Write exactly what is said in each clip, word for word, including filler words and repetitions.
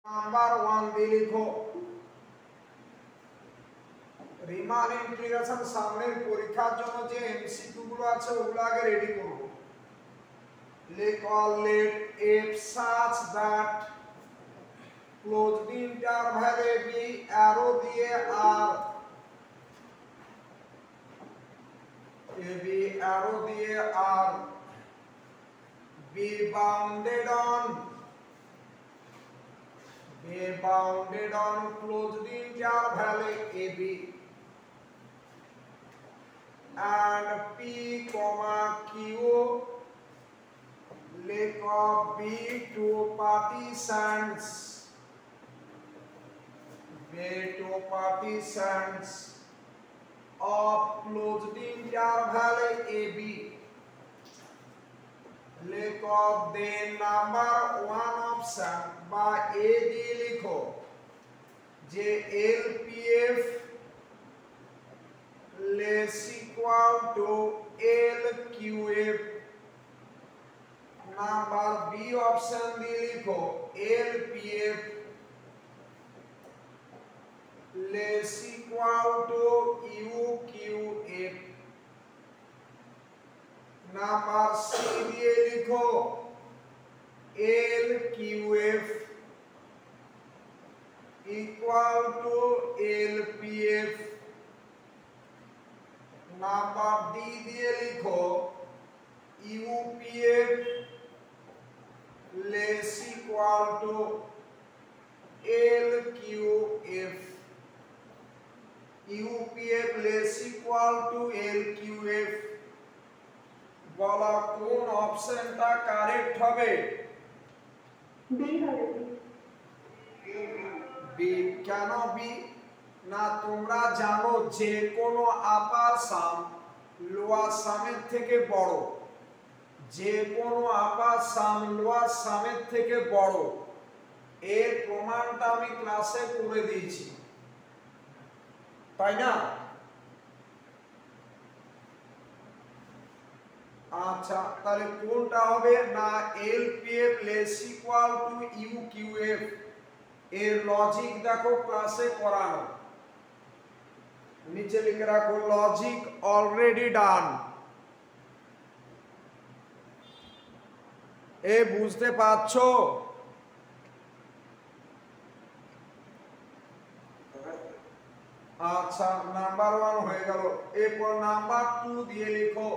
Number one দিয়ে লিখো। Riman integration সামনের পরীক্ষার জন্য যে এমসিকিউ গুলো আছে ওগুলো আগে রেডি করব। লিখো let f such that closed interval a b arrow দিয়ে আর a b arrow দিয়ে আর be bounded on be bounded on closed interval a b and p comma q let of b two partitions b two partitions of closed interval a b let of the number one option by a দিয়ে লিখো যে L P F less equal to L Q F number B option দিয়ে লিখো L P F less equal to U Q F number C দিয়ে লিখো L Q F equal to L P F number D দিয়ে লিখো U P F less equal to L Q F U P F less equal to L Q F বলা কোন অপশনটা correct হবে? B হবে। B কেন B? না তোমরা জানো যে কোনো আপার সাম লোয়ার সামের থেকে বড়, যে কোনো আপার সাম লোয়ার সামের থেকে বড়, এর প্রমাণটা আমি ক্লাসে করে দিয়েছি, তাই না? আচ্ছা তাহলে কোনটা হবে? না L P F less equal to U Q F এর লজিক দেখো ক্লাসে করানো, নিচে লিখে রাখো লজিক অলরেডি ডান। এ বুঝতে পারছো? আচ্ছা নাম্বার ওয়ান হয়ে গেল, এরপর নাম্বার টু দিয়ে লিখো।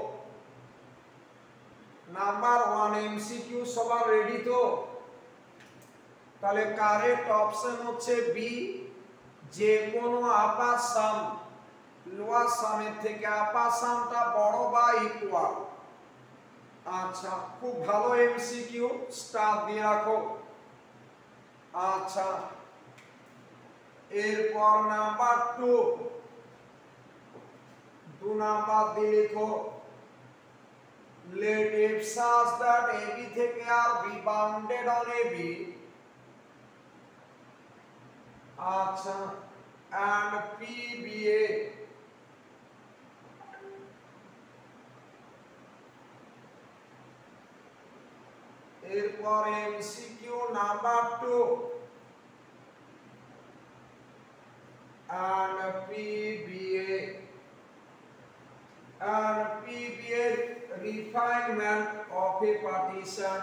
নাম্বার ওয়ান এমসিকিউ সবার রেডি তো? তাহলে কারেক্ট অপশন হচ্ছে বি, যে কোনো আপার সাম লোয়ার সামের থেকে আপার সামটা বড় বা ইকুয়াল। আচ্ছা খুব ভালো এমসিকিউ, স্টার দিয়ে রাখো। আচ্ছা এরপর নাম্বার টু, দু নাম্বার দিয়ে লিখো let f such that A B থেকে আর be bounded on A B আচ্ছা and P B A এরপর MCQ number two and P B A and P B A refinement of a partition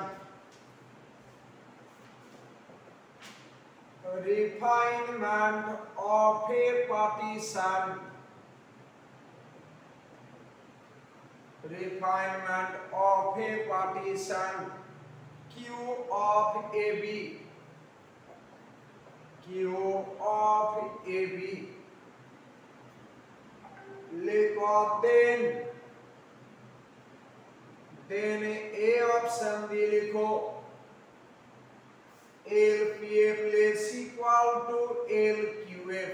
refinement of a partition refinement of a partition Q of A B Q of A B লিখো then then A option দিয়ে লিখো L P F less equal to L Q F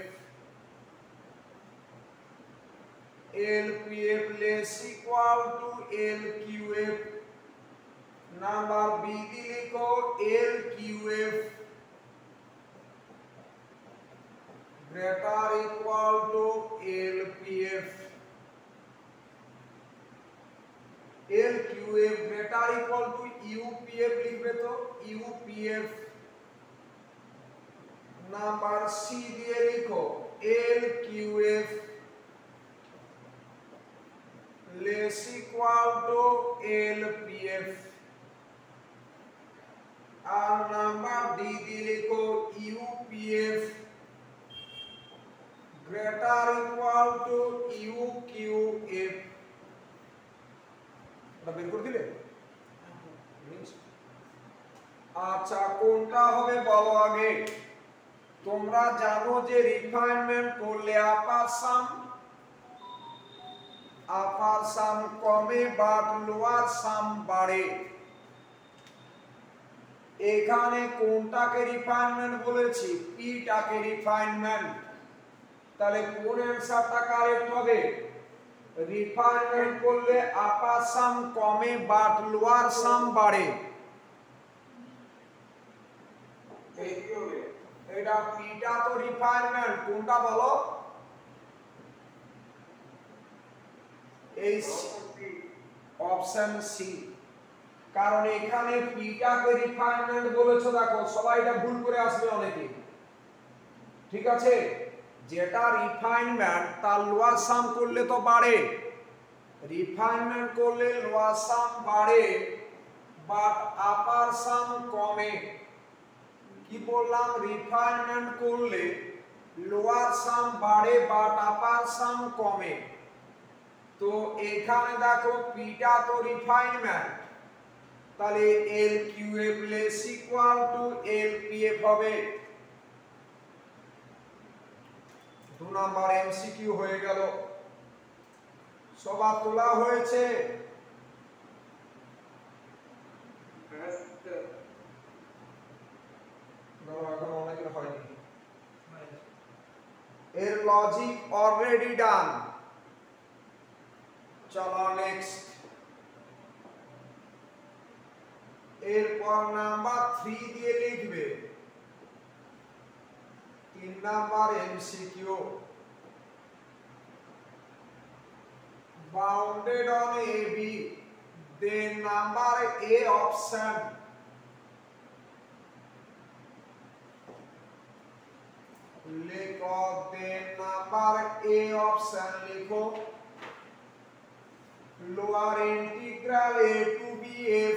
L P F less equal to L Q F number B দিয়ে লিখো L Q F greater equal to L P F L Q F greater equal to U P F লিখবে তো U P F number C দিয়ে লিখো L Q F less equal to L P F আর number D দিয়ে লিখো U P F greater equal to U Q F. এটা বের করে দিলে? আচ্ছা কোনটা হবে বলো আগে। তোমরা জানো যে রিফাইনমেন্ট করলে আপার সাম আপার সাম কমে বাট লোয়ার সাম বাড়ে। এখানে কোনটাকে রিফাইনমেন্ট বলেছি? পিটাকে রিফাইনমেন্ট। তাহলে কোন অ্যানসারটা কারেক্ট হবে? রিফাইনমেন্ট করলে আপার সাম কমে বাট লোয়ার সাম বাড়ে। এটা পিটা তো রিফাইনমেন্ট, কোনটা বলো? এই অপশন সি। কারণ এখানে পিটাকে রিফাইনমেন্ট বলেছো, দেখো সবাই এটা ভুল করে আসবে অনেকে। ঠিক আছে, যেটা রিফাইনমেন্ট তার লোয়ার সাম করলে তো বাড়ে, রিফাইনমেন্ট করলে লোয়ার সাম বাড়ে বাট আপার সাম কমে। কি বললাম? রিফাইনমেন্ট করলে লোয়ার সাম বাড়ে বাট আপার সাম কমে। তো এখানে দেখো পিটা তো রিফাইনমেন্ট, তাহলে L Q F less equal to L P F হবে। দু নম্বর এমসিকিউ হয়ে গেল। সবার তোলা হয়েছে? এখন অনেকের হয়নি। এর লজিক অলরেডি ডান। চলো নেক্সট। এরপর নাম্বার থ্রি দিয়ে লিখবে তিন number MCQ. bounded on A B, then number A option लिखो, then number A option लिखो lower integral A to B F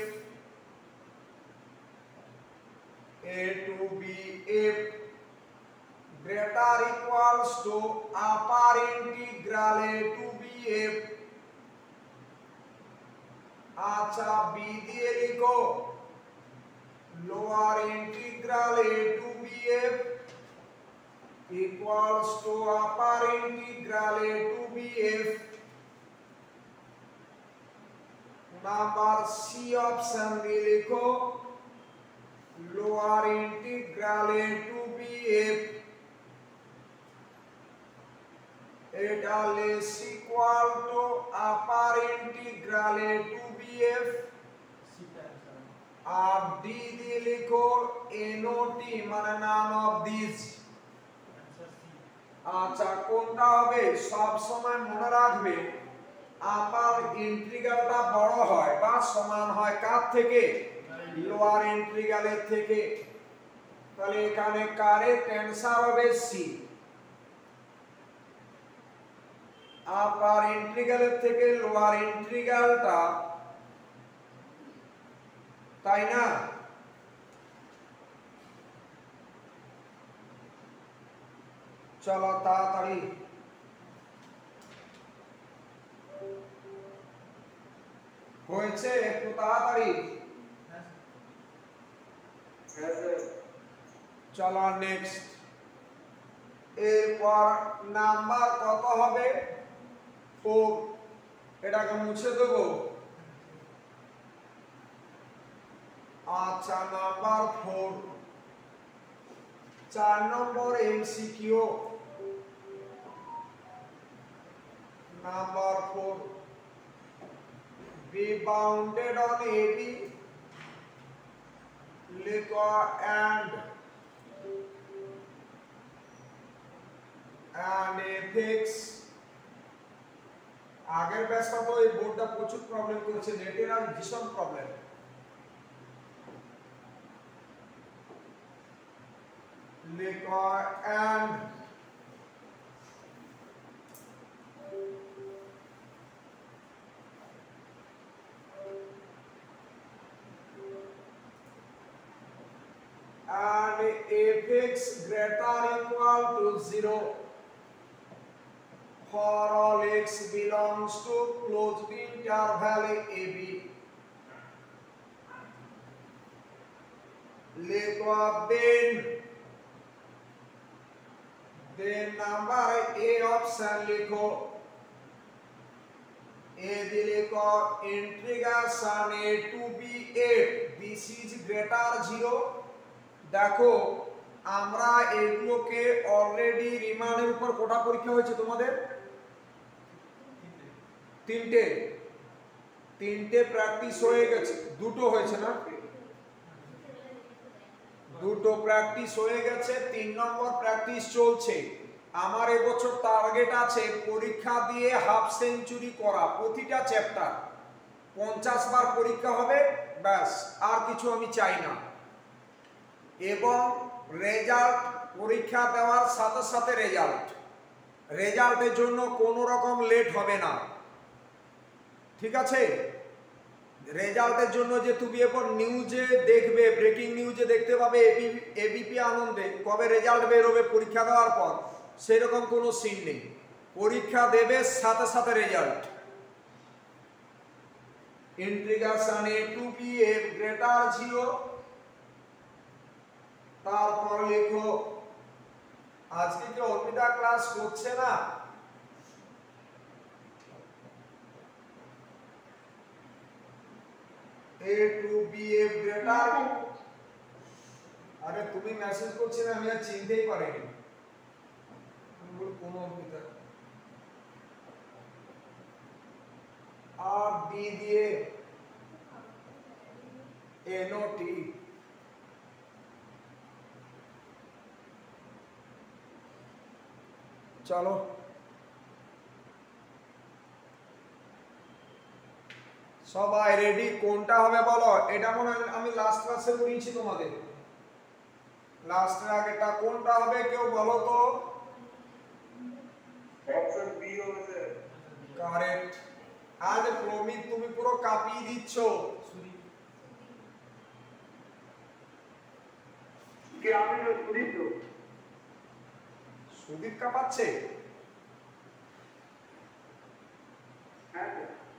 A to B F greater equals to upper integral A to B F। अच्छा B দিয়ে লিখো lower integral A to B F equals to upper integral A to B F। Number C option দিয়ে লিখো lower integral A to B F এটা less equal to upper integral A to B F. আর D দিয়ে লিখো NOT মানে none of this. আচ্ছা কোনটা হবে? সব সময় মনে রাখবে আপার ইন্টিগ্রালটা বড় হয় বা সমান হয় কার থেকে? লোয়ার ইন্টিগ্রালের থেকে। তাহলে এখানে কারেক্ট অ্যানসার হবে সি। আপার ইন্টিগ্রালের থেকে লোয়ার ইন্টিগ্রালটা, তাই না? চলো তাড়াতাড়ি। হয়েছে? একটু তাড়াতাড়ি। চলো নেক্সট। এরপর নাম্বার কত হবে? ফোর। এটাকে মুছে দেবো। আচ্ছা নাম্বার ফোর, চার number MCQ. Number four, be bounded on A B লিখো and and F X। আগের ব্যাচটা তো এই বোর্ডটা প্রচুর প্রবলেম করেছে, নেটের আর ভীষণ প্রবলেম। लिखो and and f(x) greater equal to zero for all x belongs to closed interval a b. लिखो then then number a option लिखो a दी लिखो integration a to b eight this is greater zero দেখো আমরা এগুলোকে already রিমানের উপর কোটা পরীক্ষা হয়েছে তোমাদের তিনটে তিনটে প্র্যাকটিস হয়ে গেছে দুটো হয়েছে না দুটো প্র্যাকটিস হয়ে গেছে তিন নম্বর প্র্যাকটিস চলছে আমার এবছর টার্গেট আছে পরীক্ষা দিয়ে হাফ সেঞ্চুরি করা প্রতিটা চ্যাপ্টার পঞ্চাশ বার পরীক্ষা হবে ব্যাস আর কিছু আমি চাই না এবং রেজাল্ট পরীক্ষা দেওয়ার সাথে সাথে রেজাল্ট রেজাল্টের জন্য কোনো রকম লেট হবে না ঠিক আছে রেজাল্টের জন্য যে তুমি এরপর নিউজে দেখবে ব্রেকিং নিউজে দেখতে পাবে এবিপি আনন্দে কবে রেজাল্ট বের হবে পরীক্ষা দেওয়ার পর সেরকম কোনো সিন নেই পরীক্ষা দেবে সাথে সাথে result integration a to b f greater zero তারপর লিখো আজকে কি অর্পিতা ক্লাস করছে না a to b f greater আরে তুমি মেসেজ করছ না আমি আর চিনতেই পারিনি কোন অর্পিতা আর b দিয়ে not চলো সবাই রেডি কোনটা হবে বলো এটা মনে হয় আমি লাস্ট ক্লাসে করিয়েছি তোমাদের লাস্টের আগেটা কোনটা হবে কেউ বলো তো অপশন বি হবে স্যার কারেক্ট আজ প্রমিত তুমি পুরো কাঁপিয়ে দিচ্ছ কি আমি তো সুদীপ তো সুদীপ কাঁপাচ্ছে হ্যাঁ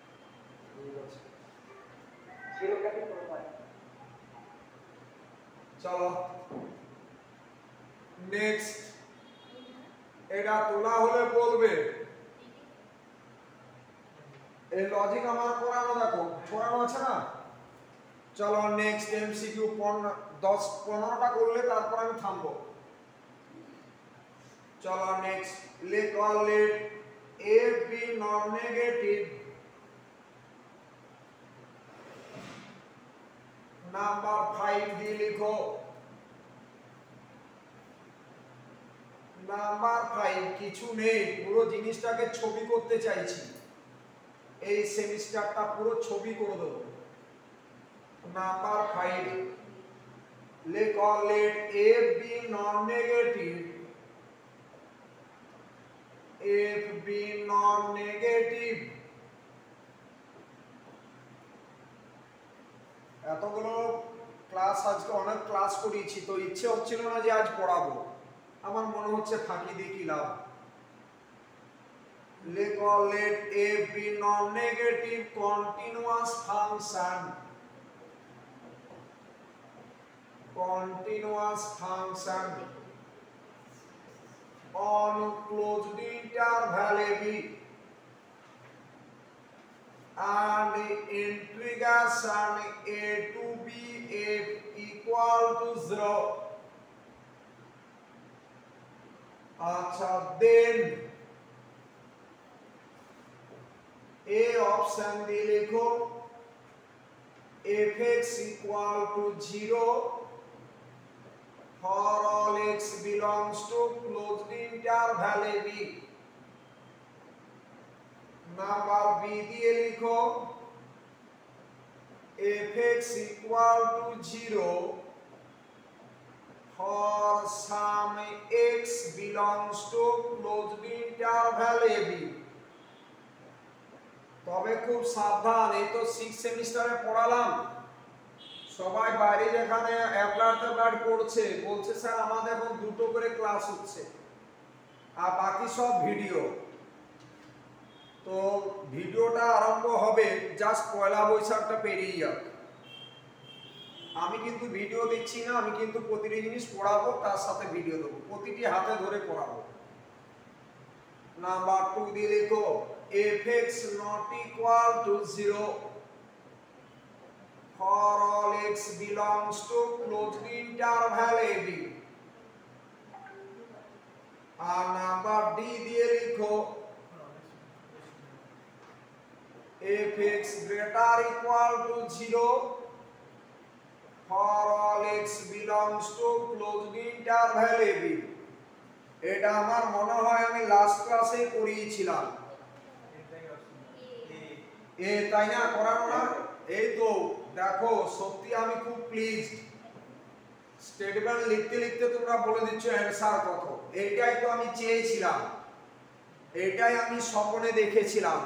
চলো নেক্সট এটা তোলা হলে বলবে এই লজিক আমার পড়ানো দেখো পড়ানো আছে না চলো নেক্সট এমসিকিউ দশ পনেরোটা করলে তারপর আমি থামবো চলো next let all let A B non negative number five দিয়ে লিখো নাম্বার ফাইভ কিছু নেই পুরো জিনিসটাকে ছবি করতে চাইছি এই সেমিস্টারটা পুরো ছবি করে দেবো নাম্বার ফাইভ লেখো let A B non negative F B non negative এতগুলো ক্লাস আজকে অনেক ক্লাস করিয়েছি তো ইচ্ছে হচ্ছিল না যে আজ পড়াবো আমার মনে হচ্ছে ফাঁকি দিয়ে কি লাভ লেখো let A B non negative continuous function continuous function on closed interval a b and integration a to b f equal to zero আচ্ছা then a option দিয়ে লিখো fx equal to zero for all x belongs to closed interval a b number B দিয়ে লিখো fx equal to zero for some x belongs to closed interval a b। তবে খুব সাবধান, এই তো six সেমিস্টারে পড়ালাম, সবাই বাইরে যেখানে অ্যাপ্লাইড ট্যাপ্লাইড করছে বলছে স্যার আমাদের এখন দুটো করে ক্লাস হচ্ছে আর বাকি সব ভিডিও। তো ভিডিওটা আরম্ভ হবে জাস্ট পয়লা বৈশাখটা পেরিয়ে যাক। আমি কিন্তু ভিডিও দিচ্ছি না, আমি কিন্তু প্রতিটি জিনিস পড়াবো তার সাথে ভিডিও দেবো, প্রতিটি হাতে ধরে পড়াবো। নাম্বার টু দিয়ে লিখো fx not equal to zero for all x belongs to closed interval a b। আর নাম্বার ডি দিয়ে লিখো fx greater equal to zero for all x belongs to closed interval a b। এটা আমার মনে হয় আমি লাস্ট ক্লাসে পড়িয়েছিলাম। এ তাই না, করানো না? এই তো দেখো, সত্যি আমি খুব প্লিজড, স্টেটমেন্ট লিখতে লিখতে তোমরা বলে দিচ্ছ অ্যানসার কত। এইটাই তো আমি চেয়েছিলাম, এইটাই আমি স্বপ্নে দেখেছিলাম।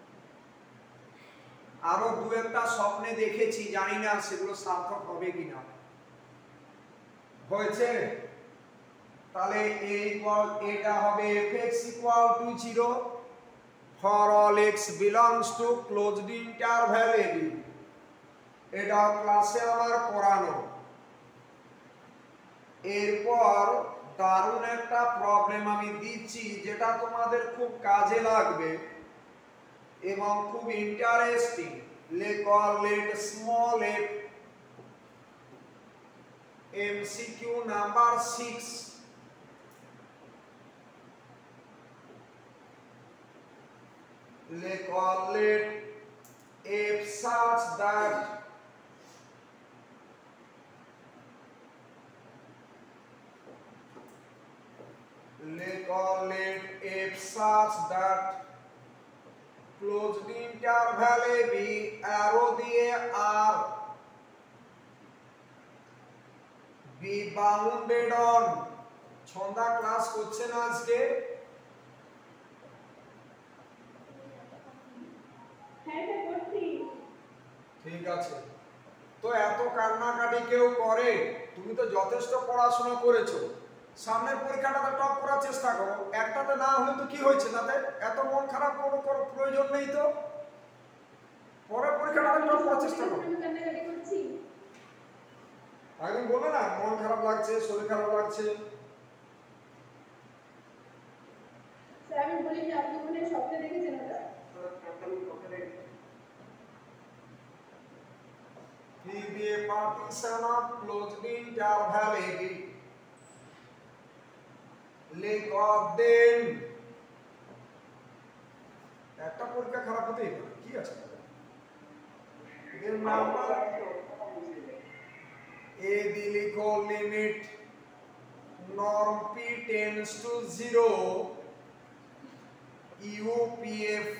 আরো দু একটা স্বপ্নে দেখেছি, জানি না সেগুলো সার্থক হবে কিনা। হয়েছে? তাহলে a ইকুয়াল এটা হবে fx equal to zero for all x belongs to closed interval a b। এটা ক্লাসে আমার পড়ানো। এরপর দারুণ একটা প্রবলেম আমি দিচ্ছি যেটা তোমাদের খুব কাজে লাগবে এবং খুব ইন্টারেস্টিং। লেখো let small f MCQ number six. let f such that let f such that closed interval a b arrow দিয়ে r be bounded on। Chhanda class করছে না আজকে? ঠিক আছে, তো এত কান্নাকাটি কেউ করে? তুমি তো যথেষ্ট পড়াশোনা করেছো, সামনের পরীক্ষাটাতে টপ করার চেষ্টা করো। একটাতে না হলে তো কি হয়েছে, তাতে এত মন খারাপ করো করো প্রয়োজন নেই তো। পরের পরীক্ষাটাতে টপ করার চেষ্টা করো। একদম বললে না মন খারাপ লাগছে, শরীর খারাপ লাগছে। স্যার আমি বলি যে আপনি মনে স্বপ্নে দেখেছেন ওটা? He be a partition of closed interval a b। লেখো দেন একটা পরীক্ষা খারাপ হতেই পারে, কি আছে? দেন নাম্বার এ দি লিখো limit norm p tends to zero u p f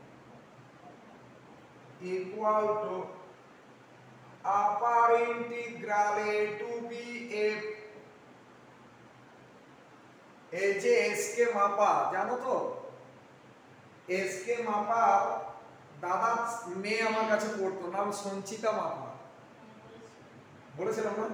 equal to upper integral a to b f। এই যে s কে মাপা, জানো তো s কে মাপা দাদা মেয়ে আমার কাছে পড়তো, নাম সঞ্চিতা মাপা, বলেছিলাম না?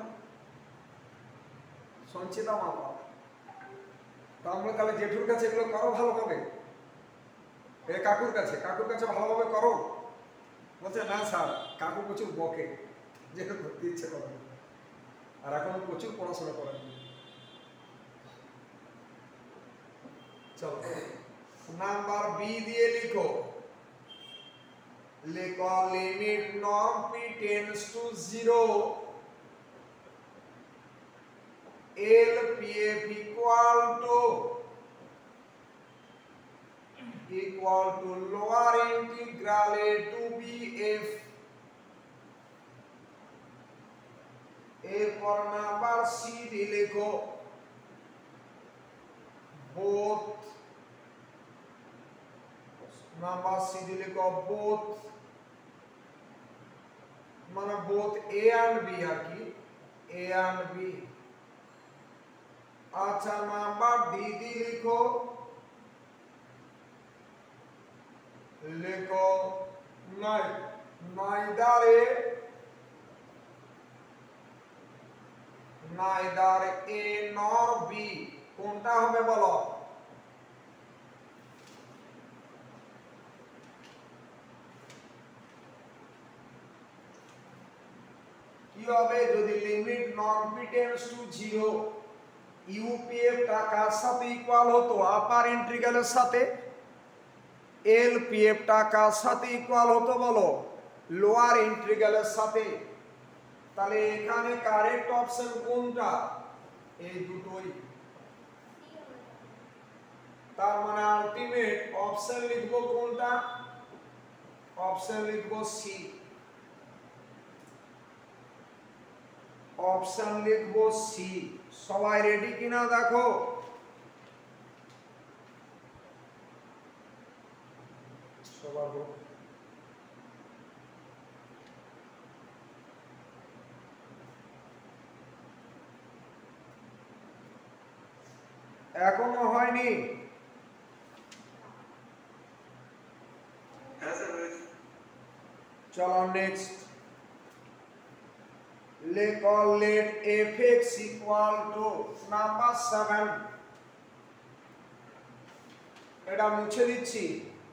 সঞ্চিতা মাপা। তো আমরা তাহলে জেঠুর কাছে এগুলো করো ভালোভাবে, এ কাকুর কাছে কাকুর কাছে ভালোভাবে করো। বলছে না স্যার, কাকু প্রচুর বকে, যেটা করতে ইচ্ছে করে, আর এখন প্রচুর পড়াশোনা করেন। চলো নাম্বার বি দিয়ে লিখো, লেখো limit norm p tends to zero L P F equal to equal to lower integral a to b f। এরপর নাম্বার সি দিয়ে লিখো both নাম্বার সি দিয়ে লিখো both মানে both a and b আর কি, a and b আচ্ছা number D দি লিখো লেখো নাই neither a neither a nor b কোনটা হবে বলো কি হবে যদি লিমিট নন P tends to zero UPF টা কার সাথে ইকুয়াল হতো আপার ইন্টিগ্রালের সাথে এলপিএফ টা কার সাথে ইকুয়াল হতো বলো লোয়ার ইন্টিগ্রালের সাথে তাহলে এখানে কারেক্ট অপশন কোনটা এই দুটোই তার মানে আলটিমেট অপশন লিখবো কোনটা অপশন লিখবো সি অপশন লিখবো সি সবাই রেডি কিনা দেখো সবার এখনো হয়নি চলো next let all let fx equal to number seven এটা মুছে দিচ্ছি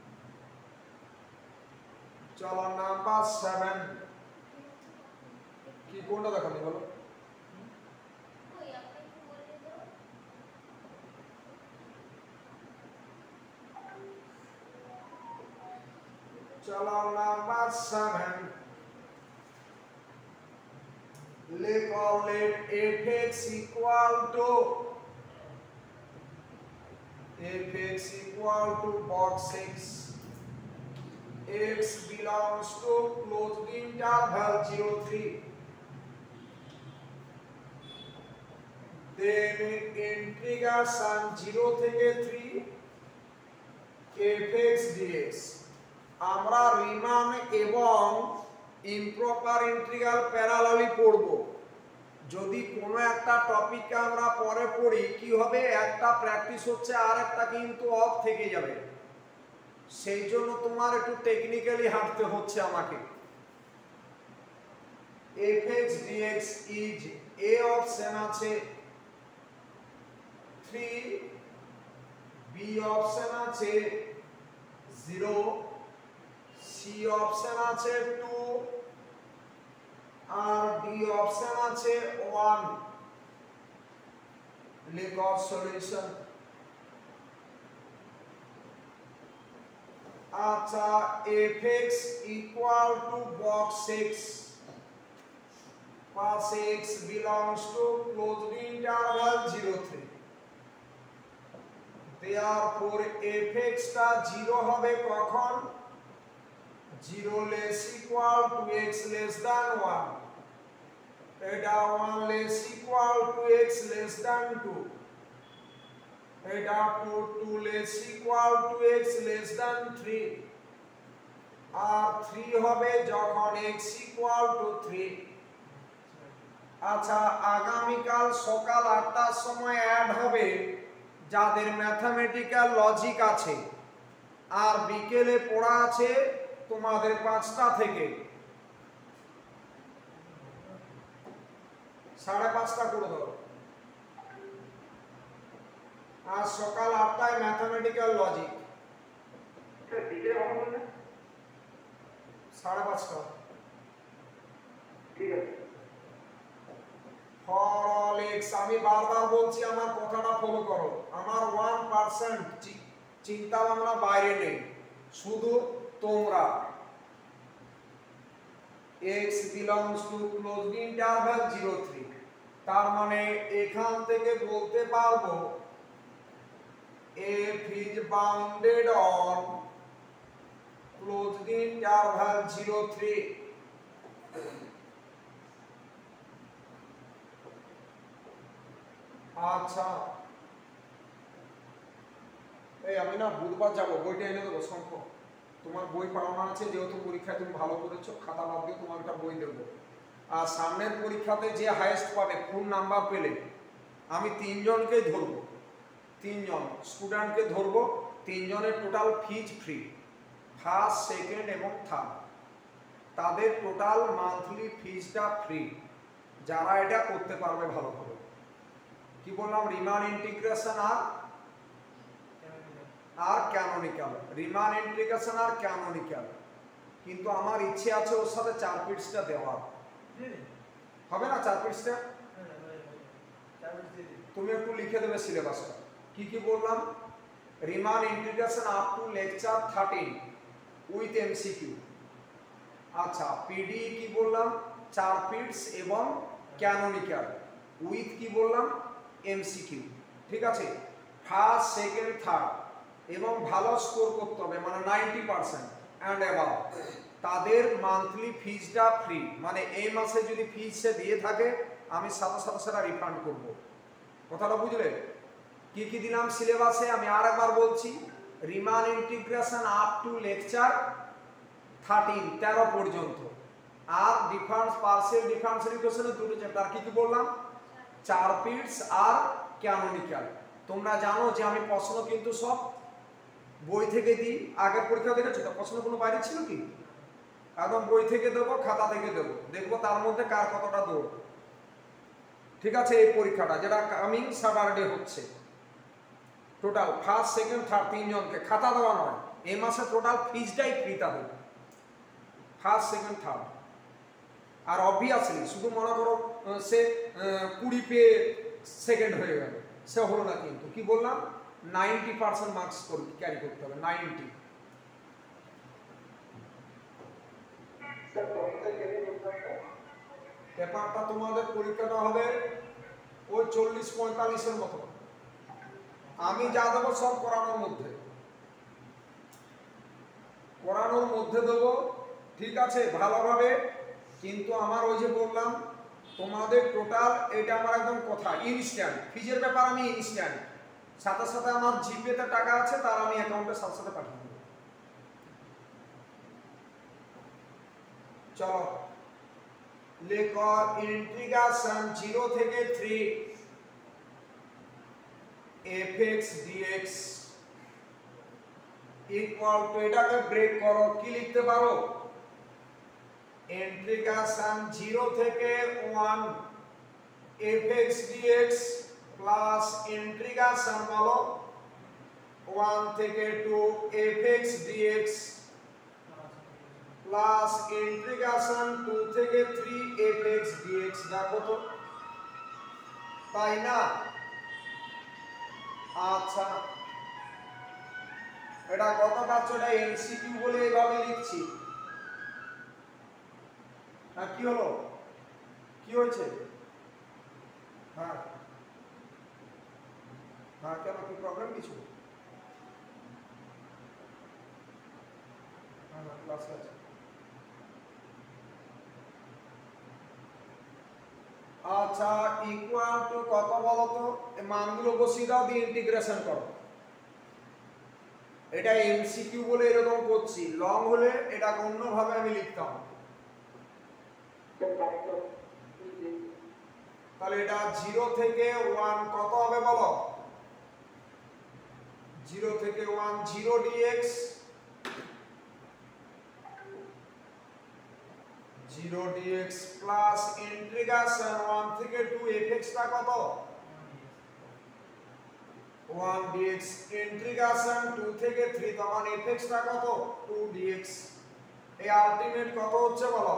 চলো নাম্বার সেভেন কি কোনটা দেখানি বলো চলো number seven let all let fx equal to fx equal to box six x belongs to closed interval zero three then integration zero থেকে three fx dx আমরা রিমান এবং ইমপ্রপার ইন্টিগ্রাল প্যারালালি পড়ব যদি কোনো একটা টপিককে আমরা পরে পড়ি কি হবে একটা প্র্যাকটিস হচ্ছে আর একটা কিন্তু অফ থেকে যাবে সেই জন্য তোমার একটু টেকনিক্যালি হাঁটতে হচ্ছে আমাকে fx dx is a option আছে three b অপশন আছে zero c অপশন আছে two আর ডি অপশন আছে one লিখো সলিউশন আচ্ছা fx equal to box six box x belongs to closed interval zero three therefore fx টা zero হবে কখন zero less equal to x less than one এটা one less equal to x less than two এটা two two less equal to x less than three R three হবে যখন x equal to three আচ্ছা আগামীকাল সকাল আটটার সময় add হবে যাদের ম্যাথমেটিক্যাল লজিক আছে আর বিকেলে পড়া আছে তোমাদের পাঁচটা থেকে সাড়ে পাঁচটা করে দাও আর সকাল আটটায় ম্যাথমেটিক্যাল লজিক সাড়ে পাঁচটা ঠিক আছে ফর অল এক্স আমি বারবার বলছি আমার কথাটা ফলো করো আমার ওয়ান পার্সেন্ট চিন্তা ভাবনা বাইরে নেই শুধু তোমরা x belongs to closed interval zero three তার মানে এখান থেকে বলতে পারবো f is bounded on closed interval zero three আচ্ছা এই আমি না বুধবার যাব বইটা এনে দেবো শঙ্খ তোমার বই পড়ানো আছে যেহেতু পরীক্ষায় তুমি ভালো করেছো খাতা বাদ দিয়ে তোমার একটা বই দেবো আর সামনের পরীক্ষাতে যে হাইয়েস্ট পাবে ফুল নাম্বার পেলে আমি তিনজনকে ধরবো, তিনজন স্টুডেন্টকে ধরবো, তিনজনের total fees free, first second এবং থার্ড, তাদের টোটাল মান্থলি ফিজটা ফ্রি, যারা এটা করতে পারবে ভালোভাবে। কি বললাম? রিমান ইন্টিগ্রেশন আর আর ক্যানোনিক্যাল, রিমান ইন্টিগ্রেশন আর ক্যানোনিক্যাল। কিন্তু আমার ইচ্ছে আছে ওর সাথে চার পিটসটা দেওয়ার, হবে না? চার পিটসটা তুমি একটু লিখে দেবে সিলেবাসটা। কি কি বললাম? Riemann integration up to lecture thirteen with MCQ. আচ্ছা, পিডি কি বললাম? চার পিটস এবং ক্যানোনিক্যাল উইথ কি বললাম? এমসিকিউ। ঠিক আছে, ফার্স্ট সেকেন্ড থার্ড এবং ভালো স্কোর করতে হবে, মানে নাইনটি পার্সেন্ট অ্যান্ড অ্যাবাভ, তাদের মান্থলি ফিজটা ফ্রি। মানে এই মাসে যদি ফিজ সে দিয়ে থাকে আমি সাথে সাথে সেটা রিফান্ড করব। কথাটা বুঝলে? কি কি দিলাম সিলেবাসে আমি আর একবার বলছি। Riemann integration up to lecture thirteen, তেরো পর্যন্ত, আর ডিফারেন্স পার্সিয়াল ডিফারেন্সিয়াল ইকুয়েশনের দুটো চ্যাপ্টার। কি কি বললাম? চার পিটস আর ক্যানোনিক্যাল। তোমরা জানো যে আমি প্রশ্ন কিন্তু সব বই থেকে দিই। আগের পরীক্ষা দেখেছো তো? প্রশ্ন কোনো বাইরে ছিল কি? একদম বই থেকে দেবো, খাতা থেকে দেবো, দেখবো তার মধ্যে কার কতটা দৌড়। ঠিক আছে, এই পরীক্ষাটা যেটা কামিং স্যাটারডে হচ্ছে, টোটাল ফার্স্ট সেকেন্ড থার্ড তিনজনকে, খাতা দেওয়া নয়, এই মাসে টোটাল ফিজটাই ফ্রি তাদের, ফার্স্ট সেকেন্ড থার্ড। আর অবভিয়াসলি শুধু মনে করো সে কুড়ি পেয়ে সেকেন্ড হয়ে গেল, সে হলো না। কিন্তু কি বললাম? নাইনটি পার্সেন্ট মার্কস ক্যারি করতে হবে, নাইনটি। পেপারটা তোমাদের পরীক্ষাটা হবে ওই চল্লিশ পঁয়তাল্লিশের মতো। আমি যা দেবো সব করানোর মধ্যে, করানোর মধ্যে দেবো। ঠিক আছে, ভালোভাবে। কিন্তু আমার ওই যে বললাম তোমাদের টোটাল, এটা আমার একদম কথা ইনস্ট্যান্ট। ফিজের ব্যাপার আমি ইনস্ট্যান্ট, সাথে সাথে আমার জিপেতে টাকা আছে তার আমি অ্যাকাউন্টে সাথে সাথে পাঠিয়ে দেবো। চলো লেখ ইন্টিগ্রেশন জিরো থেকে three f x dx equal to, এটাকে ব্রেক করো, কি লিখতে পারো? ইন্টিগ্রেশন জিরো থেকে one f x dx plus integration বলো ওয়ান থেকে two f x dx plus integration two থেকে থ্রি এফ এক্স ডিএক্স। দেখো তো, তাই না? আচ্ছা, এটা কত পাচ্ছ? এটা এমসিকিউ বলে এইভাবে লিখছি। হ্যাঁ, কি হলো? কি হয়েছে? হ্যাঁ হ্যাঁ, কেন? কি প্রবলেম কিছু? হ্যাঁ হ্যাঁ, ক্লাসে আছে। আচ্ছা, ইকুয়াল টু কত বলো তো? এই মানগুলো বসিয়ে দাও, দিয়ে ইন্টিগ্রেশন করো। এটা এমসিকিউ বলে এরকম করছি, লং হলে এটাকে অন্যভাবে আমি লিখতাম। তাহলে এটা জিরো থেকে ওয়ান কত হবে বলো? জিরো থেকে one zero dx, zero dx plus integration one থেকে টু এফএক্স টা কত? ওয়ান ডিএক্স ইন্টিগ্রেশন টু থেকে থ্রি, তখন এফএক্স টা কত? Two dx. এই আলটিমেট কত হচ্ছে বলো?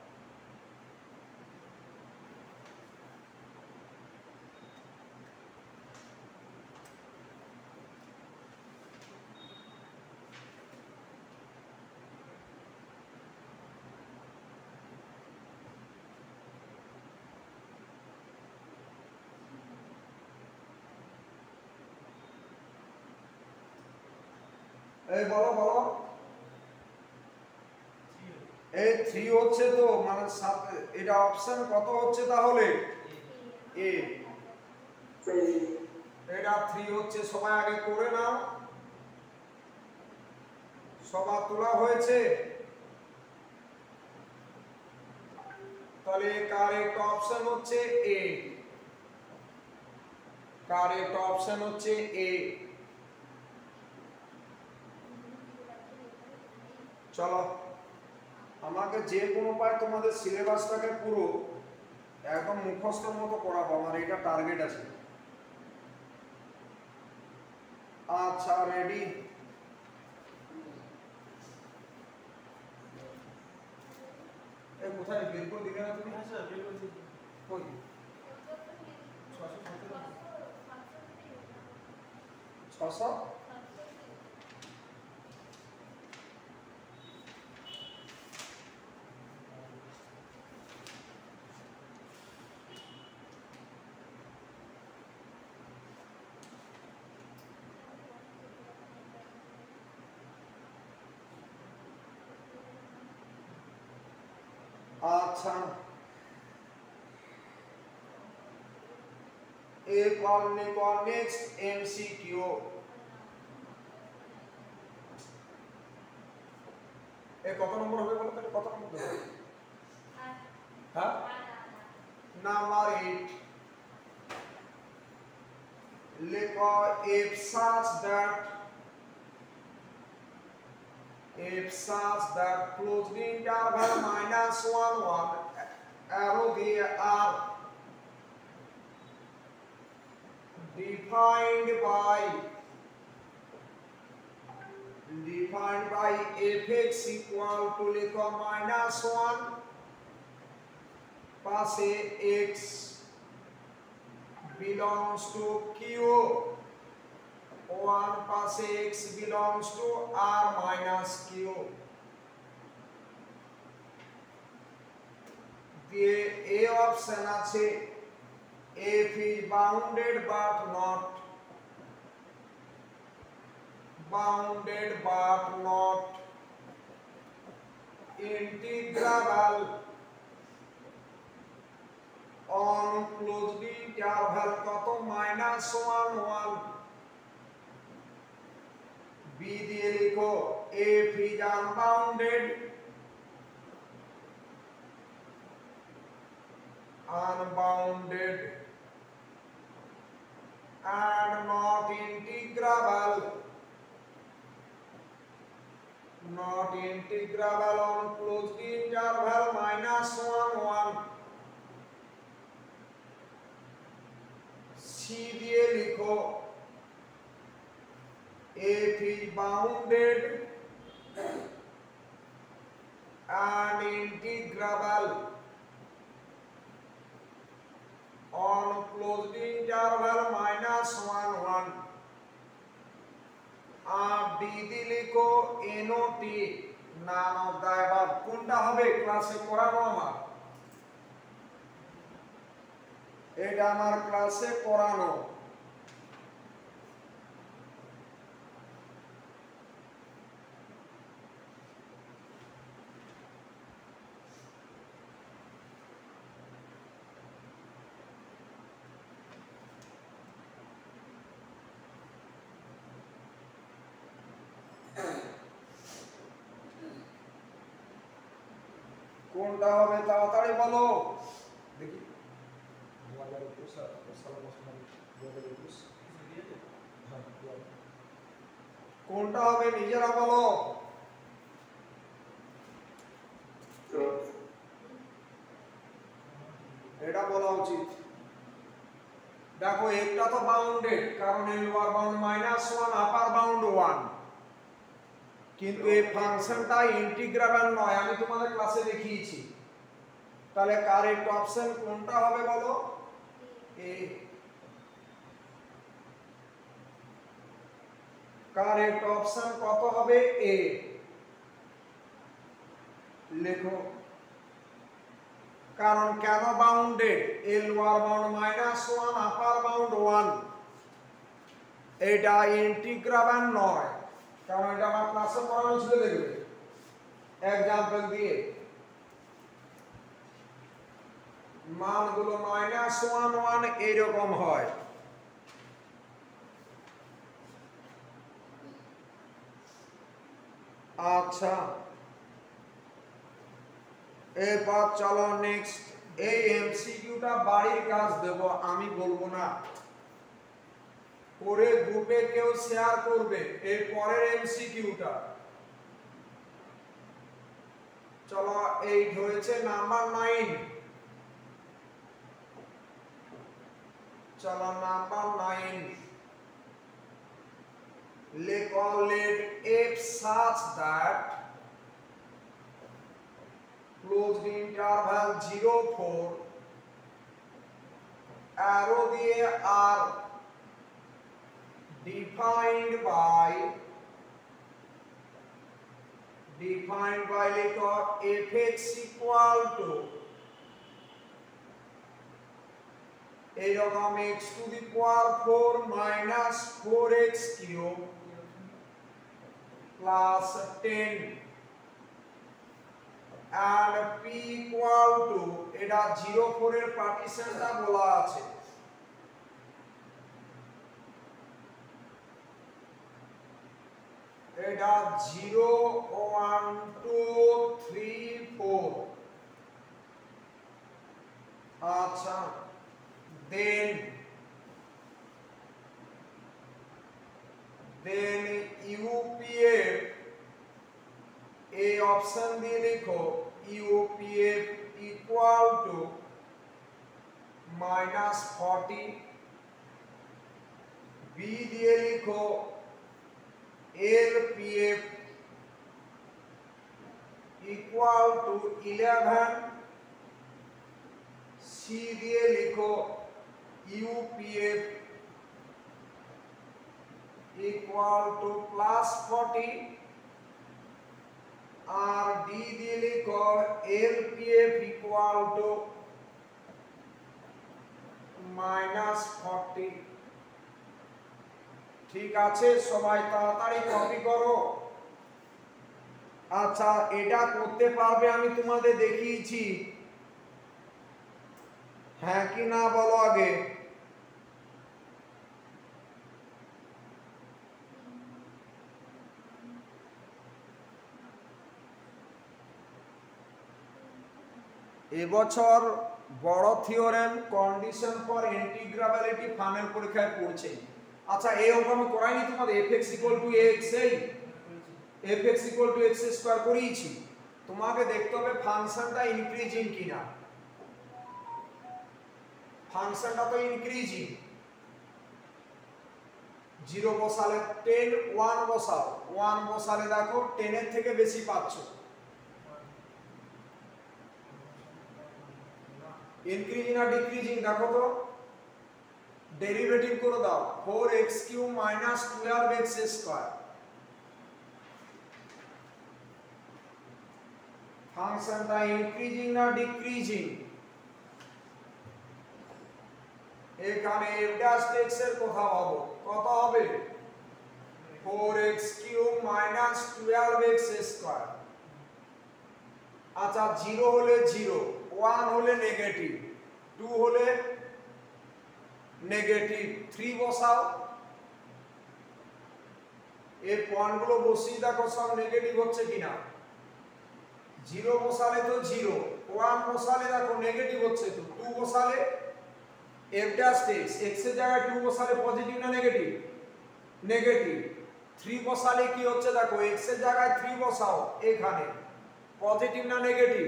এই বলো বলো, এই থ্রি হচ্ছে তো, মানে সাথে এটা অপশন কত হচ্ছে তাহলে? এ। এটা থ্রি হচ্ছে, সবাই আগে করে নাও। সবার তোলা হয়েছে? তাহলে কারেক্ট অপশন হচ্ছে এ। কারেক্ট অপশন হচ্ছে এ। চলো আমাকে যে কোনো পায় তোমাদের সিলেবাসটাকে পুরো একদম মুখস্থর মতো করাবো, আমার এটা টার্গেট আছে। আচ্ছা রেডি? এই কোথায় বের করে দিলে না তুমি? হ্যাঁ স্যার বের করে দিয়েছি। কই? ছশো আচ্ছা এরপর নেক্সট এমসিকিউ। এ কত নম্বর হবে বলো তো? কত নম্বর হবে? হ্যাঁ নাম্বার eight লেখো if such that if such that closed interval minus one one arrow দিয়ে are defined by defined by fx equal to লেখো minus one পাশে x belongs to q, one পাশে x belongs to r minus q দিয়ে a option আছে f is bounded but not bounded but not integrable on closed interval কত minus one one। b দিয়ে লিখো f is unbounded unbounded and not integrable not integrable on closed interval minus one one। c দিয়ে লিখো f is bounded and integrable on closed interval minus one one। R d দিয়ে লিখো not none of the above। কোনটা হবে ক্লাসে পড়ানো? আমার এটা আমার ক্লাসে পড়ানো। কোনটা হবে তাড়াতাড়ি বলো দেখি। দু হাজার একুশ সালে দু হাজার একুশ কোনটা হবে নিজেরা বলো। এটা বলা উচিত। দেখো একটা তো বাউন্ডেড কারণ এর lower bound minus one upper bound one, কিন্তু এই ফাংশনটা ইন্টিগ্রেবল নয়, আমি তোমাদের ক্লাসে দেখিয়েছি। তাহলে কারেক্ট অপশন কোনটা হবে বলো? এ। কারেক্ট অপশন কত হবে? এ লেখো। কারণ কেন বাউন্ডেড? এর lower bound minus one upper bound one, এটা ইন্টিগ্রেবল নয়। কারণ এটা আমার ক্লাসে পড়ানো ছিল, দেখবে এক্সাম্পল দিয়ে মানগুলো মাইনাস ওয়ান ওয়ান এইরকম হয়। আচ্ছা এরপর চলো নেক্সট। এই এমসিকিউটা বাড়ির কাজ দেব, আমি বলবো না। করে গ্রুপে কেউ শেয়ার করবে এর পরের এমসিকিউটা। চলো এই হয়েছে নাম্বার নাইন। চলো number nine, let f such that closed interval zero four arrow দিয়ে are defined by defined by লেখো fx equal to এইরকম x to the power four minus four x cube plus ten and p equal to এটা zero four এর পার্টিশনটা বলা আছে। এটা zero one two three four। আচ্ছা, then then U P F এই option দিয়ে লিখো U P F equal to minus forty, B দিয়ে লিখো L P F equal to eleven, C দিয়ে লিখো U P F equal to plus forty R D দিয়ে লিখো L P F equal to minus forty। ঠিক আছে, সবাই তাড়াতাড়ি কপি করো। আচ্ছা, এটা করতে পারবে আমি তোমাদের দেখিয়েছি, হ্যাঁ কি না বলো আগে। এবছর বড় theorem condition for integrability final পরীক্ষায় পড়ছে। আচ্ছা, এই অঙ্ক আমি করাইনি তোমাদের fx = ax, এই fx = x স্কয়ার করিয়েছি। তোমাকে দেখতে হবে ফাংশনটা ইনক্রিজিং কিনা। ফাংশনটা তো ইনক্রিজিং, জিরো বসালে টেন, ওয়ান বসাও, ওয়ান বসালে দেখো টেন এর থেকে বেশি পাচ্ছ। ইনক্রিজিং না ডিক্রিজিং দেখো তো, ডেরিভেটিভ করে দাও four x cube minus twelve x square। ফাংশনটা ইনক্রিজিং না ডিক্রিজিং? এখানে f dash x এর কথা ভাবো, কত হবে? four x cube minus twelve x square। আচ্ছা, জিরো হলে জিরো, ওয়ান হলে নেগেটিভ, টু হলে নেগেটিভ, থ্রি বসাও। এই পয়েন্টগুলো বসিয়ে দেখো সব নেগেটিভ হচ্ছে কিনা। জিরো বসালে তো জিরো, ওয়ান বসালে দেখো নেগেটিভ হচ্ছে, তো টু বসালে f dash x, x এর জায়গায় টু বসালে পজিটিভ না নেগেটিভ? নেগেটিভ। থ্রি বসালে কি হচ্ছে দেখো, x এর জায়গায় থ্রি বসাও, এখানে পজিটিভ না নেগেটিভ?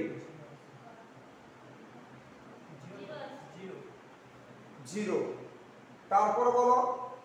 জিরো। তারপর বলো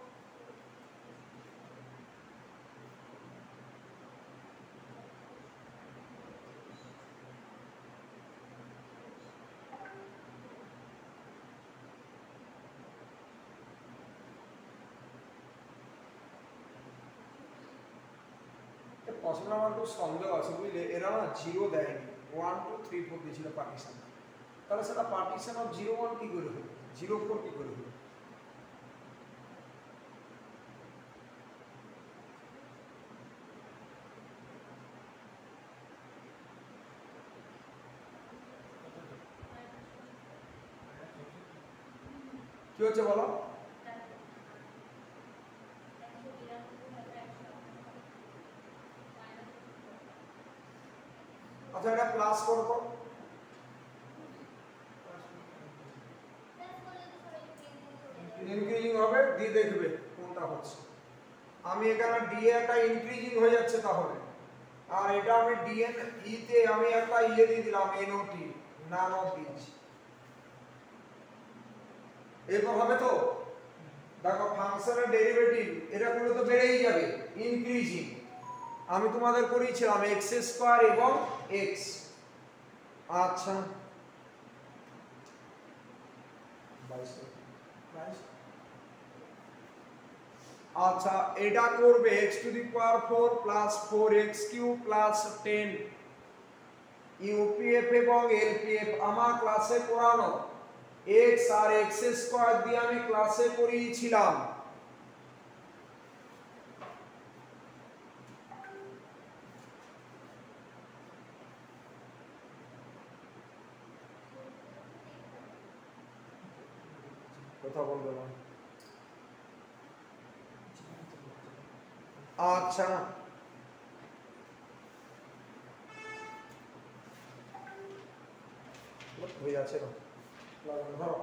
প্রশ্ন আমার একটু সন্দেহ আছে বুঝলে, এরা না জিরো দেয়নি, ওয়ান টু থ্রি ফোর দিয়েছিল পার্টিশন। তাহলে সেটা পার্টিশন অফ জিরো ওয়ান কি করে হলো, জিরো ফোর কি করে হলো? কি হচ্ছে বলো? আচ্ছা, এটা প্লাস করো তো। ইনক্রিজিং হবে, দিয়ে দেখবে কোনটা আমি এখানে ডি একটা ইনক্রিজিং হয়ে যাচ্ছে তাহলে, আর এটা আমি ডিএন ই তে আমি একটা ইয়ে দিয়ে দিলাম এনওটি নান অফ দিস। এরকম হবে তো দেখো ফাংশনের ডেরিভেটিভ এটা গুলো তো বেড়েই যাবে ইনক্রিজিং। আমি তোমাদের করিয়েছিলাম এক্স স্কয়ার এবং এক্স। আচ্ছা আচ্ছা এটা করবে x to the power four plus four x cube plus ten. UPF এবং এলপিএফ আমার ক্লাসে পড়ানো x আর x স্কয়ার দিয়ে আমি ক্লাসে করিয়েছিলাম। কথা বলবে না। আচ্ছা হয়ে যাচ্ছে না লাগানো ধরো।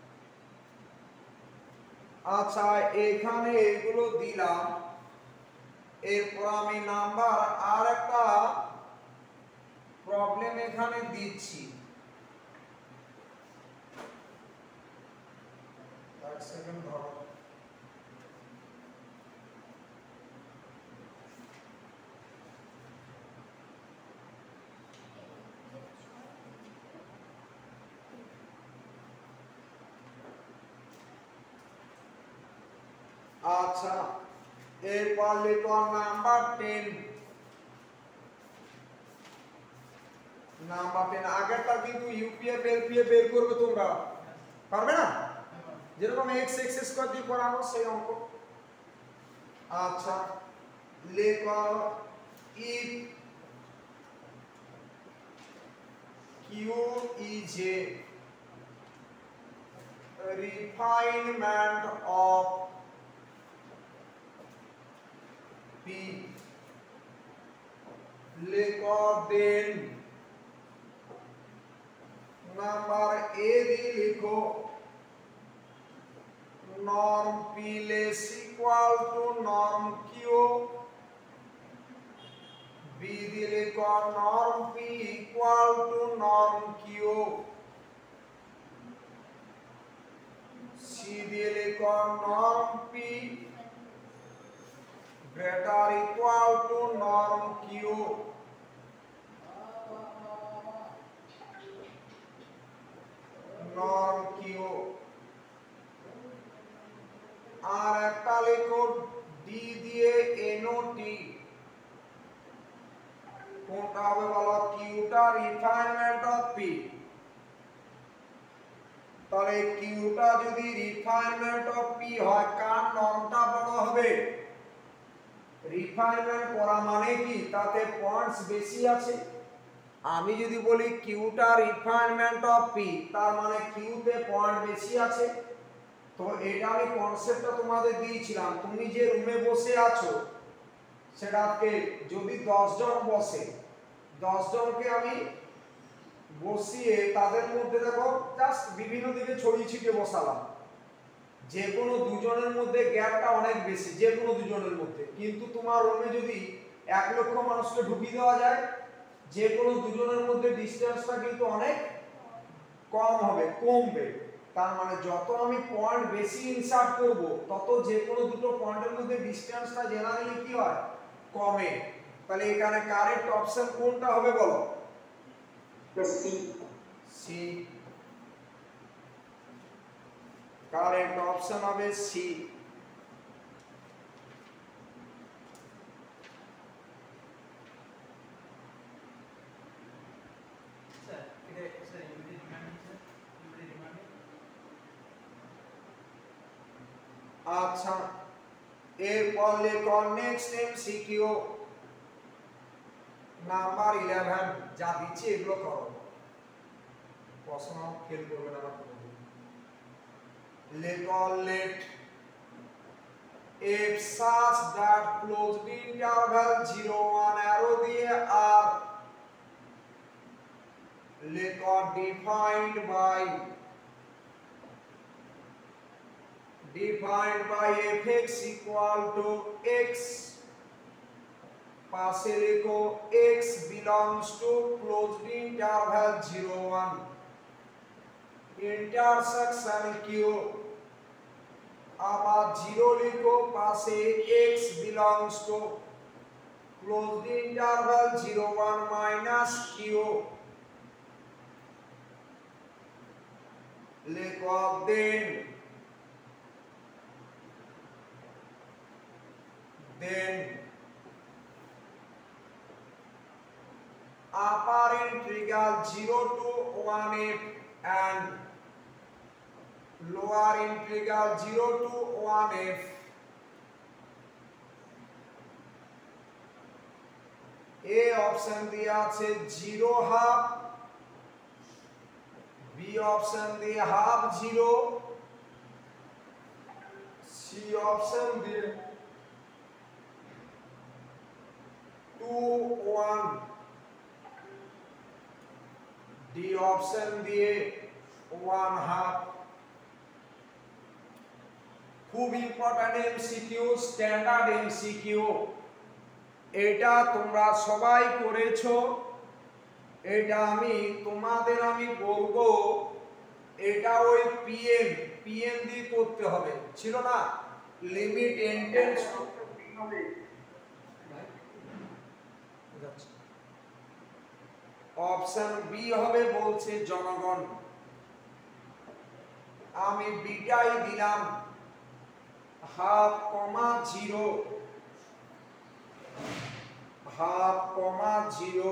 আচ্ছা এখানে এগুলো দিলাম, এরপর আমি নাম্বার আর একটা প্রবলেম এখানে দিচ্ছি। এক সেকেন্ড ধরো। আচ্ছা এরপর লিখো নাম্বার টেন। নাম্বার টেন আগেরটা কিন্তু ইউপিএফ এলপিএফ বের করবে তোমরা, পারবে না? যেরকম x x স্কয়ার দিয়ে করানো সেই অঙ্ক। আচ্ছা লিখো if q is a refinement of p লিখো then নাম্বার এ দিয়ে লিখো norm p less equal to norm q, b দিয়ে লিখো norm p equal to norm q, c দিয়ে লিখো norm p greater equal to norm q, norm q। আর একটা লিখো D দিয়ে এনওটি। কোনটা হবে বলো? কিউটা রিফাইনমেন্ট অফ পি। তাহলে কিউটা যদি রিফাইনমেন্ট অফ পি হয় কার নর্মটা বড় হবে? রিফাইনমেন্ট করা মানে কি তাতে পয়েন্টস বেশি আছে। আমি যদি বলি কিউটা রিফাইনমেন্ট অফ পি তার মানে কিউতে পয়েন্ট বেশি আছে। তো এটা আমি কনসেপ্টটা তোমাদের দিয়েছিলাম, তুমি যে রুমে বসে আছো সেটাকে যদি দশ জন বসে, দশ জনকে আমি বসিয়ে তাদের মধ্যে দেখো জাস্ট বিভিন্ন দিকে ছড়িয়ে ছিটিয়ে বসালাম, যে কোনো দুজনের মধ্যে গ্যাপটা অনেক বেশি, যে কোনো দুজনের মধ্যে। কিন্তু তোমার রুমে যদি এক লক্ষ মানুষকে ঢুকিয়ে দেওয়া যায়, যে কোনো দুজনের মধ্যে ডিসটেন্সটা কিন্তু অনেক কম হবে, কমবে। তার মানে যত আমি পয়েন্ট বেশি ইনসার্ট করব তত যে কোনো দুটো পয়েন্টের মধ্যে ডিসটেন্সটা জেনারেলি কি হয়? কমে। তাহলে এখানে কারেক্ট অপশন কোনটা হবে বলো? সি। সি কারেক্ট অপশন হবে সি। আচ্ছা এরপর লেখো নেক্সট এমসিকিউ নাম্বার ইলেভেন। যা দিচ্ছি এগুলো করো, প্রশ্ন ফেল করবে না। লেখো let if such that closed interval zero one arrow দিয়ে আর লেখো defined by defined by fx equal to x, পাশে লিখো x belongs to closed interval zero one, intersection q, আবার জিরো লিখো পাশে x belongs to closed interval zero one minus q, লিখো then then upper integral zero to one f and lower integral zero to one f, a option দিয়ে আছে zero half, B option দিয়ে half zero, C option দিয়ে two one, D option দিয়ে one half. খুব important MCQ, standard MCQ, এটা তোমরা সবাই করেছো। এটা আমি তোমাদের আমি বলবো এটা ওই পিএন পিএন দিয়ে করতে হবে, ছিল না লিমিট এন্টেন্স অপশন বি হবে বলছে জনগণ, আমি বিটাই দিলাম half comma zero, half comma zero.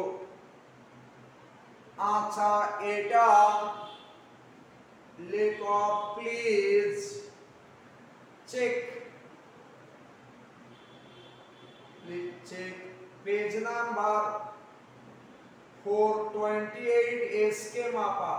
আচ্ছা এটা লেখো please check, check page number four twenty-eight S K Mapa.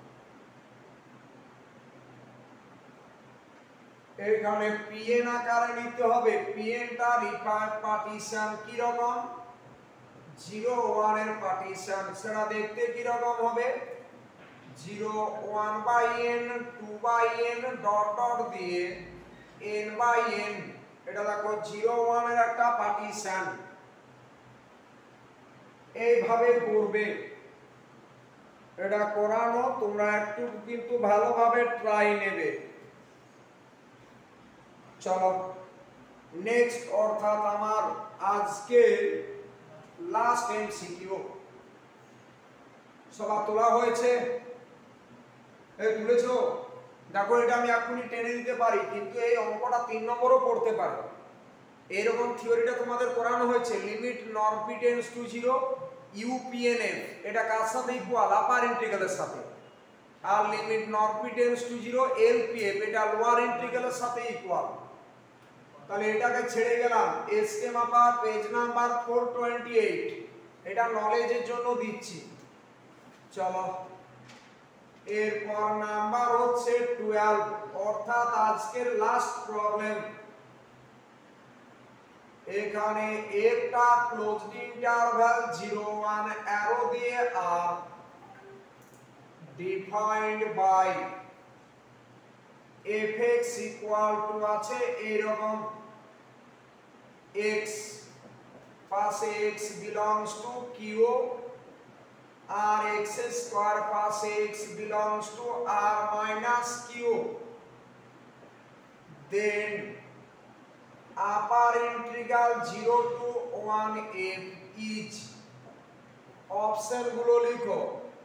এখানে পিএন আকারে নিতে হবে, পিএনটা রিফাইন্ড পার্টিশন কি রকম জিরো ওয়ান এর পার্টিশন, সেটা দেখতে কি রকম হবে zero one by n two by n dot dot দিয়ে এন বাই এন, এটা দেখো জিরো ওয়ান এর একটা পার্টিশন, এইভাবে করবে। এটা করানো তোমরা একটু কিন্তু ভালোভাবে ট্রাই নেবে। চলো নেক্সট, অর্থাৎ আমার আজকে লাস্ট এমসিকিউ। সবার তোলা হয়েছে? এই তুলেছো? দেখো এটা আমি এখনই টেনে দিতে পারি, কিন্তু এই অঙ্কটা তিন নম্বরও পড়তে পারে। এরকম থিওরিটা তোমাদের করানো হয়েছে, limit norm P tends to zero UPNF, এটা কার সাথে ইকুয়াল আপার ইন্টিগ্রালের সাথে, আর limit norm P tends to zero LPF, এটা লোয়ার ইন্টিগ্রালের সাথে ইকুয়াল। তাহলে এটাকে ছেড়ে গেলাম, এসকে মাপা পেজ নাম্বার four twenty-eight, এটা নলেজের জন্য দিচ্ছি। চলো এরপর নাম্বার হচ্ছে twelve, অর্থাৎ আজকের লাস্ট প্রবলেম। এখানে একটা closed interval zero one arrow দিয়ে আর defined by fx equal to আছে এরকম x, পাশে x belongs to q, আর x স্কয়ার পাশে x belongs to r minus q, then upper integral zero to one f each, option গুলো লিখো,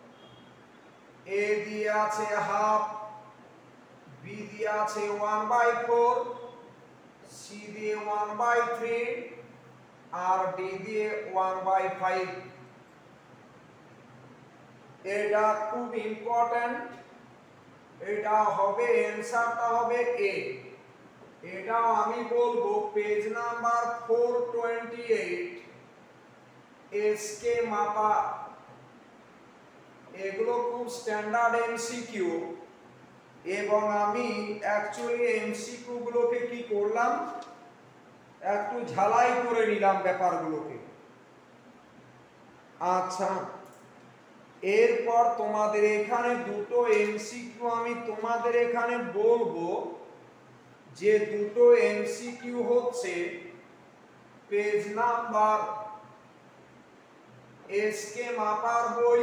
a দিয়ে আছে হাফ, b দিয়ে আছে one by four, c দিয়ে one by three, R d দিয়ে one by five। এটা খুব ইম্পর্টেন্ট, এটা হবে অ্যানসারটা হবে a। এটাও আমি বলবো page number four twenty-eight SK মাপা, এগুলো খুব স্ট্যান্ডার্ড এমসিকিউ, এবং আমি অ্যাকচুয়ালি এমসিকিউ গুলোকে কি করলাম একটু ঝালাই করে নিলাম ব্যাপারগুলোকে। আচ্ছা এরপর তোমাদের এখানে দুটো এমসিকিউ আমি তোমাদের এখানে বলবো, যে দুটো এমসিকিউ হচ্ছে পেজ নাম্বার এসকে মাপার বই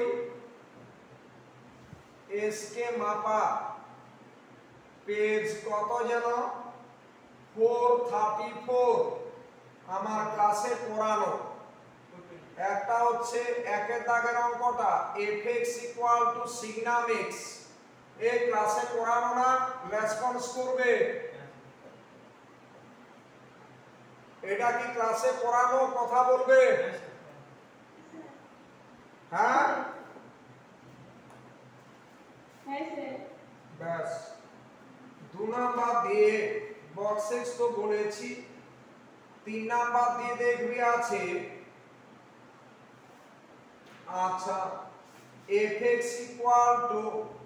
এসকে মাপা পেজ কত যেন চারশো চৌত্রিশ আমার ক্লাসে পড়ানো। একটা হচ্ছে একের দাগের অঙ্কটা fx equal to signum x, এই ক্লাসে পড়ানো না, রেসপন্স করবে। এটা কি ক্লাসে পড়ানো, কথা বলবে? হ্যাঁ হ্যাঁ স্যার। ব্যাস, দু নাম্বার দিয়ে বক্স এক্স তো বলেছি, তিন নাম্বার দিয়ে দেখবি আছে আচ্ছা fx equal to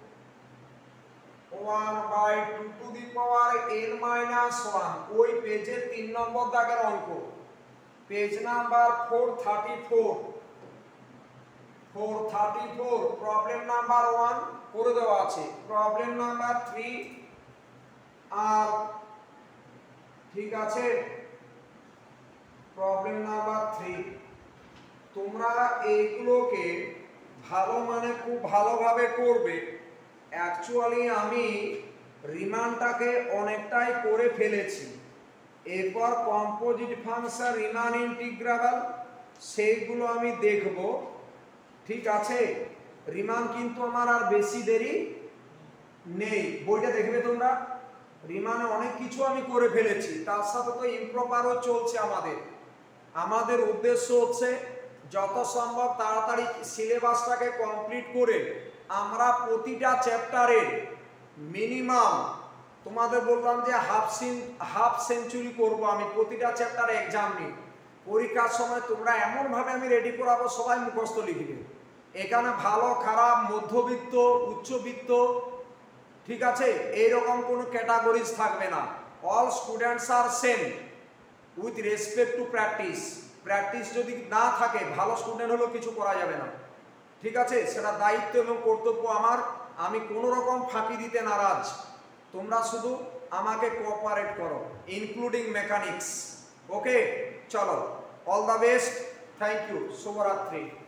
one by two to the power n minus one, ওই পেজে তিন নম্বর দাগের অঙ্ক, পেজ নাম্বার চারশো চৌত্রিশ চারশো চৌত্রিশ, প্রবলেম নাম্বার ওয়ান করে দেওয়া আছে, প্রবলেম নাম্বার থ্রি আর ঠিক আছে, প্রবলেম নাম্বার থ্রি। তোমরা এইগুলোকে ভালো মানে খুব ভালোভাবে করবে। অ্যাকচুয়ালি আমি রিমানটাকে অনেকটাই করে ফেলেছি, এরপর কম্পোজিট ফাংশন, রিমান ইন্টিগ্রাল, সেইগুলো আমি দেখব। ঠিক আছে, রিমান কিন্তু আমার আর বেশি দেরি নেই, বইটা দেখবে তোমরা। রিমানে অনেক কিছু আমি করে ফেলেছি, তার সাথে তো ইমপ্রপারও চলছে আমাদের। আমাদের উদ্দেশ্য হচ্ছে যত সম্ভব তাড়াতাড়ি সিলেবাসটাকে কমপ্লিট করে আমরা প্রতিটা চ্যাপ্টারে মিনিমাম, তোমাদের বললাম যে হাফ হাফ সেঞ্চুরি করব আমি প্রতিটা চ্যাপ্টারে এক্সাম নিয়ে। পরীক্ষার সময় তোমরা এমনভাবে আমি রেডি করাবো সবাই মুখস্থ লিখবে। এখানে ভালো খারাপ, মধ্যবিত্ত, উচ্চবিত্ত, ঠিক আছে, এইরকম কোনো ক্যাটাগরিজ থাকবে না। অল স্টুডেন্টস আর same with respect to practice. Practice যদি না থাকে, ভালো স্টুডেন্ট হলেও কিছু করা যাবে না। ঠিক আছে, সেটা দায়িত্ব এবং কর্তব্য আমার। আমি কোনো রকম ফাঁকি দিতে নারাজ, তোমরা শুধু আমাকে কোঅপারেট করো, ইনক্লুডিং মেকানিক্স। ওকে, চলো, all the best, thank you, শুভরাত্রি।